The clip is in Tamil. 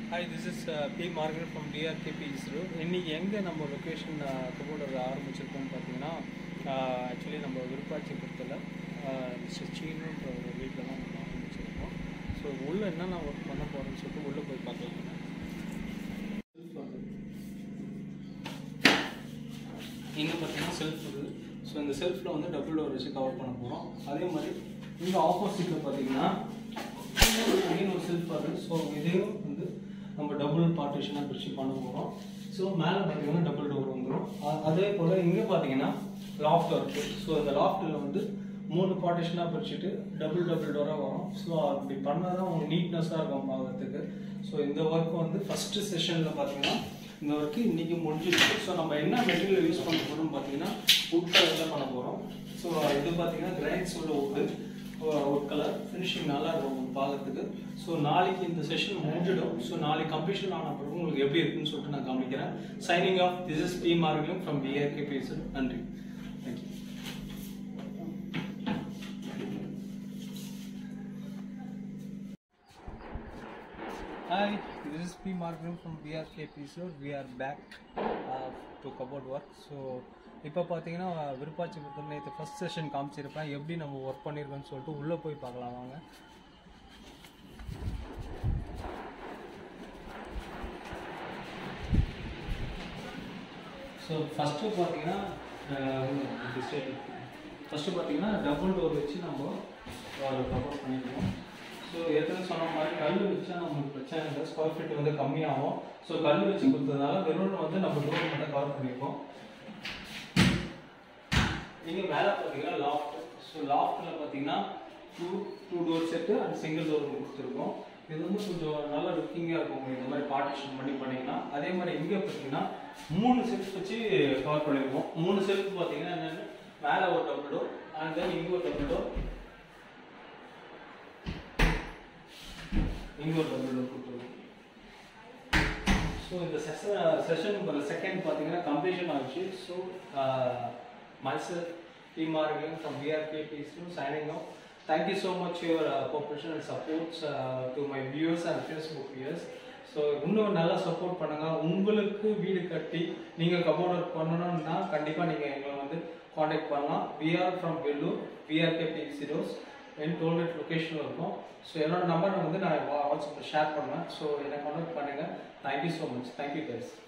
Hi, this is P. Margaret from DRKP ISRO. இன்னைக்கு எங்கே நம்ம லொக்கேஷன் கபோர்டர் ஆரம்பிச்சிருக்கோம்னு பார்த்தீங்கன்னா ஆக்சுவலி நம்ம விருப்பாட்சிபுரத்தில் மிஸ்டர் சீனுன்ற ஒரு வீட்டில் தான் நம்ம ஆரம்பிச்சிருக்கோம். ஸோ உள்ளே என்னென்ன ஒர்க் பண்ண போகிறோம்னு சொல்லிட்டு உள்ளே போய் பார்க்கலாம். இங்கே பார்த்தீங்கன்னா செல்ஃப் இருக்குது. ஸோ இந்த செல்ஃபில் வந்து டபுள் டோர் வச்சு கவர் பண்ண போகிறோம். அதே மாதிரி இங்கே ஆப்போசிட்டில் பார்த்தீங்கன்னா ஒரு செல்ஃப் வருது. ஸோ இதையும் வந்து நம்ம டபுள் பார்ட்டிஷனாக பிரித்து பண்ண போகிறோம். ஸோ மேலே பார்த்தீங்கன்னா டபுள் டோர் வந்துடும். அதே போல் இங்கே பார்த்தீங்கன்னா லாஃப்ட் இருக்குது. ஸோ இந்த லாஃப்ட்டில் வந்து 3 பார்ட்டிஷனாக பிரிச்சுட்டு டபுள் டோராக வரும். ஸோ அப்படி பண்ணால் தான் உங்களுக்கு நீட்னஸாக இருக்கும் பார்க்கறதுக்கு. ஸோ இந்த ஒர்க் வந்து ஃபஸ்ட்டு செஷனில் பார்த்தீங்கன்னா இந்த ஒர்க்கு இன்றைக்கி முடிஞ்சிருக்கு. ஸோ நம்ம என்ன மெட்டீரியல் யூஸ் பண்ண போகிறோம்னு பார்த்தீங்கன்னா வுட் கலரில் பண்ண போகிறோம். ஸோ இது பார்த்தீங்கன்னா கிரைன்ஸ் உள்ள வுட் கலர் ஃபினிஷிங் நல்லா இருக்கும் பார்க்கறதுக்கு. ஸோ நாளைக்கு இந்த செஷன் முடிஞ்சிடும். ஸோ நாளைக்கு கம்ப்ளீஷன் ஆன பிறகு உங்களுக்கு எப்படி இருக்குன்னு சொல்லிட்டு நான் காமிக்கிறேன். Signing off, this is P Margaret from DRKP ISRO. நன்றி, thank you. Hi, this is P. Margaret from DRKP ISRO. We are back to cupboard work. So இப்போ பார்த்தீங்கன்னா விருப்பாட்சிபுரத்தில் நேற்று ஃபஸ்ட் செஷன் காமிச்சிருப்பேன். எப்படி நம்ம ஒர்க் பண்ணியிருக்கோன்னு சொல்லிட்டு உள்ளே போய் பார்க்கலாம் வாங்க. ஸோ ஃபஸ்ட்டு பார்த்தீங்கன்னா டபுள் டோர் வச்சு நம்ம கவர் பண்ணிடுவோம். ஸோ ஏற்கனவே சொன்ன மாதிரி கல் வச்சா நம்மளுக்கு பிரச்சனை இல்லை, ஸ்கொயர் ஃபீட் வந்து கம்மியாகும். ஸோ கல் வச்சு கொடுத்ததுனால வெறும் வந்து நம்ம டோர் மட்டும் கவர் பண்ணியிருக்கோம். நீங்கள் மேலே பார்த்தீங்கன்னா லாஃப்ட். ஸோ லாஃப்ட்டில் பார்த்தீங்கன்னா two door set and single door கொடுத்துருக்கோம். இது வந்து கொஞ்சம் நல்லா லுக்கிங்காக இருக்கும் இந்த மாதிரி பார்ட்டிஷன் பண்ணி பண்ணிங்கன்னா. அதே மாதிரி இங்கே பார்த்தீங்கன்னா 3 செல்ஃப் வச்சு கவர் பண்ணியிருக்கோம். 3 செல்ஃப் பார்த்தீங்கன்னா என்னென்னு மேலே ஒரு டபுள் டோர் அண்ட் தென் இங்கே ஒரு டபுள் டோர், இங்கே ஒரு டபுள் டோர் கொடுத்துருக்கோம். ஸோ இந்த செஷன் செகண்ட் பார்த்தீங்கன்னா கம்ப்ளீஷன் ஆகிடுச்சு. So myself, P. Margaret from DRKP ISRO signing off. Thank you so much for your cooperation and support to my viewers and Facebook viewers. So இன்னும் நல்லா சப்போர்ட் பண்ணுங்கள். உங்களுக்கு வீடு கட்டி நீங்கள் கபோர்ட் ஒர்க் பண்ணணும்னா கண்டிப்பாக நீங்கள் எங்களை வந்து காண்டாக்ட் பண்ணலாம். we are from Vellore, DRKP ISRO என் டோல்கேட் லொக்கேஷனில் இருக்கும். ஸோ என்னோட நம்பர் வந்து நான் வாட்ஸ்அப்பில் ஷேர் பண்ணுவேன். ஸோ என்னை காண்டாக்ட் பண்ணுங்கள். Thank you so much. Thank you guys.